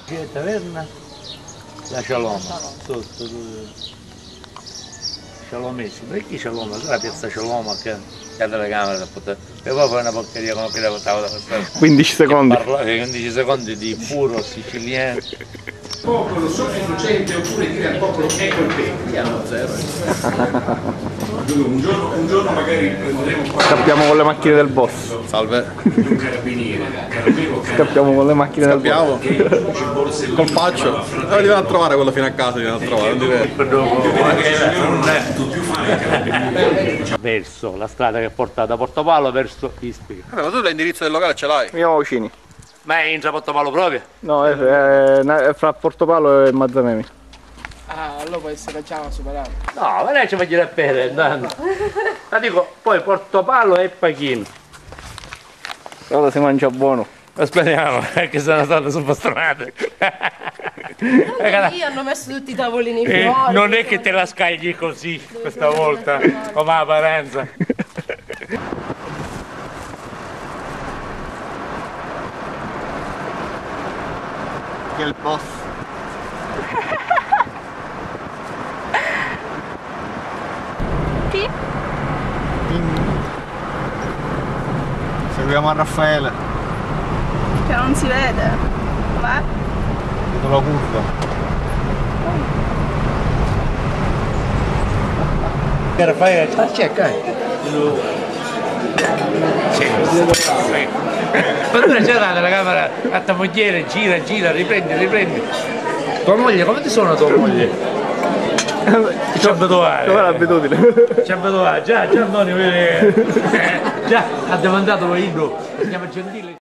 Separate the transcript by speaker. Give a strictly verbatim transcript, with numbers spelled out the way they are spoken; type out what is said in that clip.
Speaker 1: C'è taverna, la Cialoma, sotto, Cialomessi, perché Cialoma? La piazza Cialoma che ha telecamera da poter... E poi fai una porcheria come che stavo da questa...
Speaker 2: quindici secondi.
Speaker 1: Parlare quindici secondi di puro siciliano.
Speaker 3: Popolo sofficente oppure dire al popolo ecco il pepe. Hanno zero. Un giorno, un giorno magari prenderemo qua.
Speaker 2: Scappiamo con le macchine del boss.
Speaker 4: Salve.
Speaker 3: Un carabiniere. Carabiniere.
Speaker 2: Scappiamo con le macchine
Speaker 4: Scappiamo.
Speaker 2: del boss.
Speaker 4: Col paccio. Eh, li vanno a trovare quello fino a casa, li vanno a trovare, non ti vedo.
Speaker 1: Verso la strada che porta da Portopalo verso Ispica.
Speaker 4: Vabbè, ma tu l'indirizzo del locale ce l'hai?
Speaker 2: Siamo vicini.
Speaker 1: Ma è in Portopalo proprio?
Speaker 2: No, è, è, è fra Portopalo e Mazzamemi.
Speaker 5: Ah, allora può essere già superato.
Speaker 1: No, ma lei ci va a dire a pere, andando. Ma dico, poi Portopalo e Pachino.
Speaker 2: Allora si mangia buono.
Speaker 1: Speriamo, perché sono state subastronate.
Speaker 6: Lì hanno messo tutti i tavolini
Speaker 1: Eh,
Speaker 6: fuori.
Speaker 1: non è che te la scagli così questa volta, come apparenza.
Speaker 2: Che è il boss.
Speaker 6: Chi?
Speaker 2: Seguiamo a Raffaele.
Speaker 6: Che non si vede. Com'è?
Speaker 2: Dietro la curva.
Speaker 1: Raffaele, cerca. Quando c'è la telecamera a tua moglie, gira, gira, riprendi, riprendi. Tua moglie, come ti suona tua moglie? Ci abituare.
Speaker 2: Dov'è l'abitudine?
Speaker 1: Ci abituare, già, già Antonio, vedi? Già, ha demandato lo inno, si chiama Gentile.